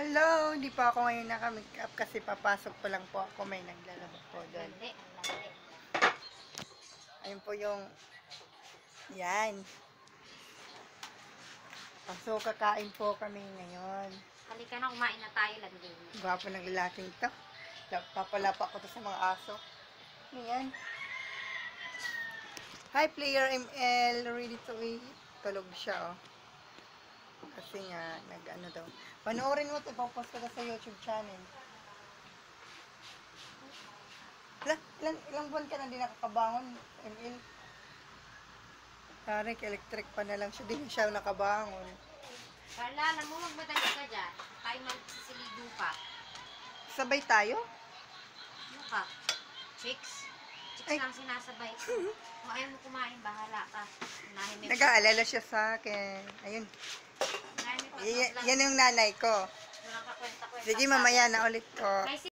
Hello, hindi pa ako ngayon naka-make up kasi papasok pa lang po ako. May naglalaba po doon. Ayun po yung, yan. So, kakain po kami ngayon. Halika na, kumain na tayo lang din. Gwapo ng lalaking to. Papalapa ko to sa mga aso. Ayan. Hi, Player ML. Ready to eat. Tulog siya, oh. Kasi nga, nag-ano daw. Panoorin mo ito, ipapost ko sa YouTube channel. Ilang buwan ka na din nakakabangon, ML? Tarik, electric pa na lang siya. Di na siya nakabangon. Carla, alam mo, magmadali ka dyan. Tayo magsisiligo pa. Sabay tayo? Ano ka? Chicks? Chicks Ay. lang sinasabay ko. Kung ayaw mo kumain, bahala ka. Nag-aalala siya sa akin. Ayun. Yan yung nanay ko. Walang kakwenta-kwenta. Sige, mamaya na ulit ko.